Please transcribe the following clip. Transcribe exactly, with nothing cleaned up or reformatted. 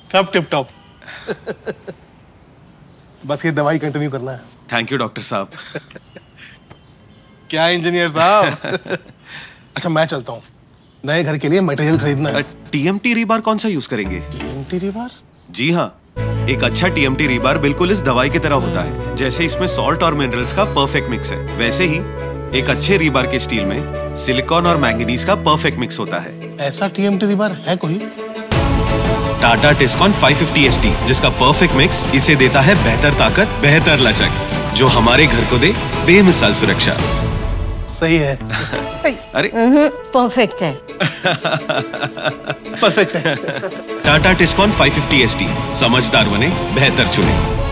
सब tip top. बस ये दवाई कंटिन्यू करना है। थैंक यू डॉक्टर साहब। क्या इंजीनियर साहब। अच्छा मैं चलता हूँ, नए घर के लिए मटेरियल खरीदना है। टीएमटी रीबार कौन सा यूज करेंगे? TMT rebar? जी हाँ, एक अच्छा टीएमटी रीबार बिल्कुल इस दवाई की तरह होता है। जैसे इसमें सॉल्ट और मिनरल्स का परफेक्ट मिक्स है, वैसे ही एक अच्छे रीबार के स्टील में सिलिकॉन और मैंगनीज का परफेक्ट मिक्स होता है। ऐसा टीएमटी रीबार है कोई? Tata Tiscon five fifty S T, जिसका परफेक्ट मिक्स इसे देता है बेहतर ताकत, बेहतर लचक, जो हमारे घर को दे बेमिसाल सुरक्षा। सही है। अरे परफेक्ट है। परफेक्ट है। Tata Tiscon five fifty S T, समझदार बने बेहतर चुने।